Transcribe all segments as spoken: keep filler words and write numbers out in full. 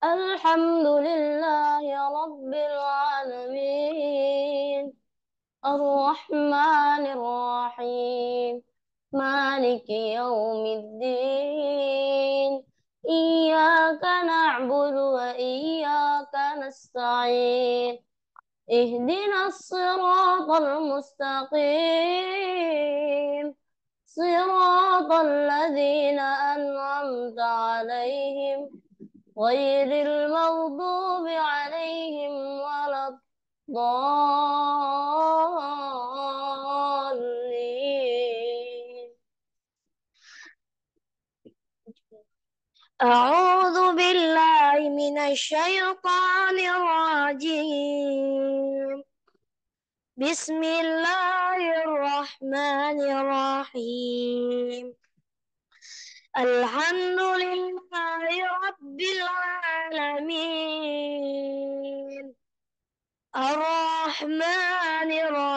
الحمد لله رب العالمين، الرحمن الرحيم، مالك يوم الدين. إياك نعبد وإياك نستعين. اهدنا الصراط المستقيم، صراط الذين أنعمت عليهم غير المغضوب عليهم ولا الضالين. أعوذ بالله من الشيطان الرجيم. بسم الله الرحمن الرحيم. الحمد لله رب العالمين، الرحمن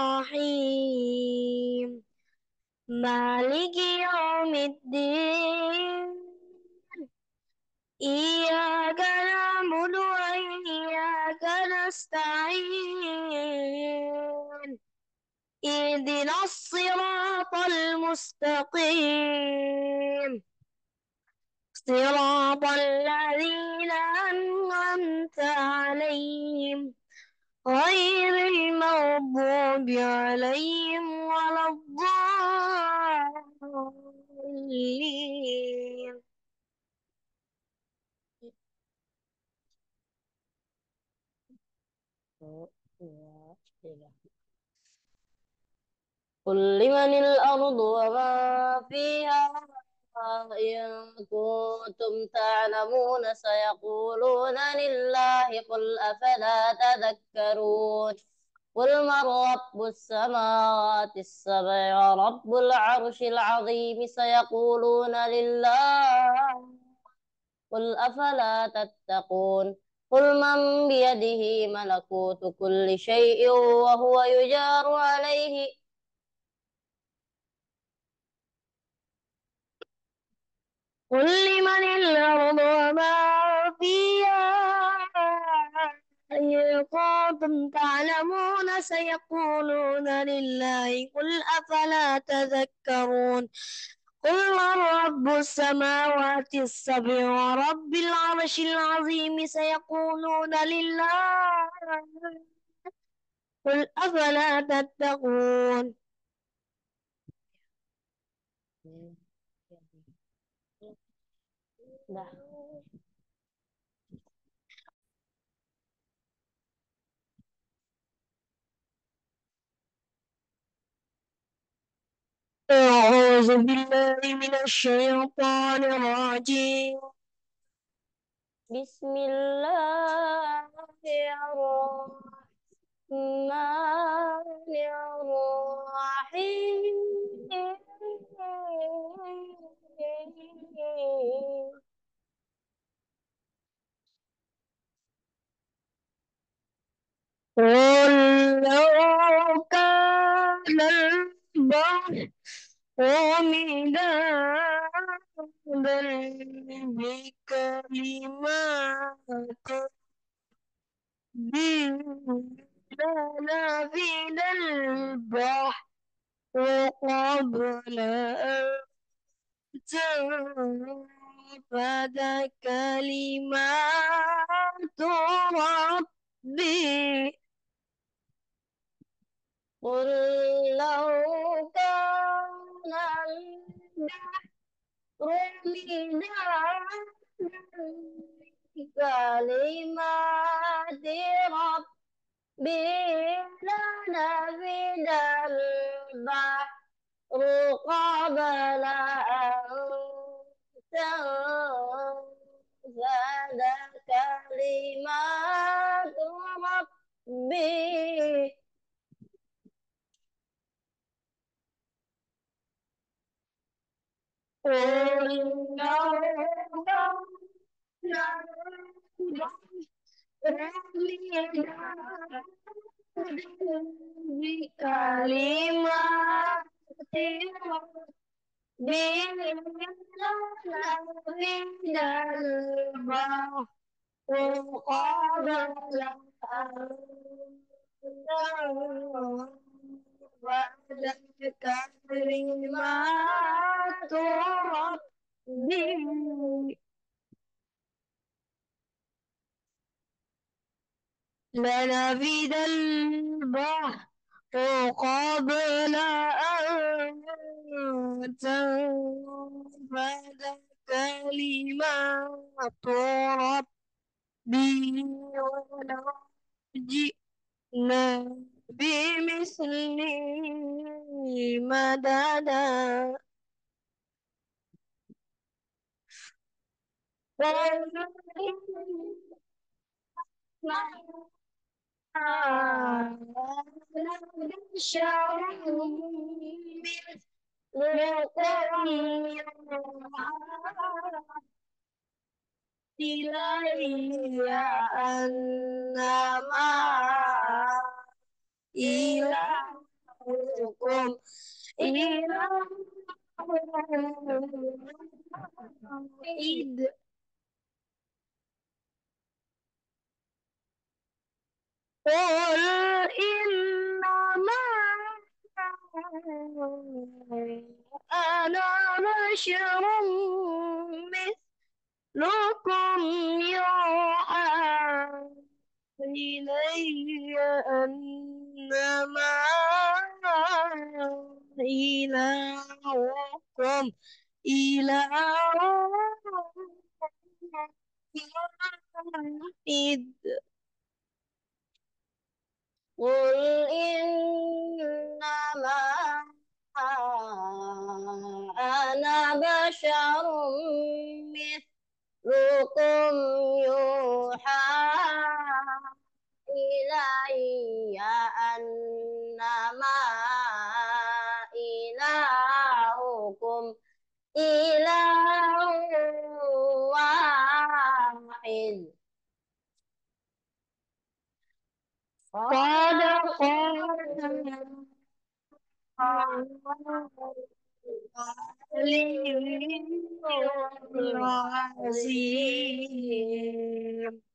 الرحيم، مالك يوم الدين. إياك نعبد وإياك نستعين. اهدنا الصراط المستقيم، صراط الذين أنعمت عليهم غير المغضوب عليهم ولا الضالين. قل لمن الأرض وما فيها إن كنتم تعلمون سيقولون لله، قل أفلا تذكرون. قل من رب السماوات السبع ورب العرش العظيم سيقولون لله، قل أفلا تتقون. قل من بيده ملكوت كل شيء وهو يجار عليه. قل لمن الأرض وما فيها إن كنتم تعلمون سيقولون لله، قل أفلا تذكرون. قل من رب السماوات السبع ورب العرش العظيم سيقولون لله، قل أفلا تتقون. أعوذ بالله من الشيطان الرجيم. بسم الله الرحمن الرحيم. قل لو كان البحر ومدادا بكلمات لنفد البحر قبل أن تنفد كلمات ربي. قل لو كان البحر مدادا بكلمات لنفد البحر قبل أن تنفد كلمات ربي. قل لو كان بكلمات ربي لنفد البحر وقبل أن كلمات ربي لنفد البحر قبل أن تنفد كلمات ربي ولو جئنا بمثله مددا شر مثلكم إلي أنما إلهكم إله واحد قل إنما أنا بشر مثلكم يوحى إلي أنما إلهكم إله واحد قل إنما أنا بشر مثلكم يوحى إلي أنما إلهكم إله واحد صدق الله العظيم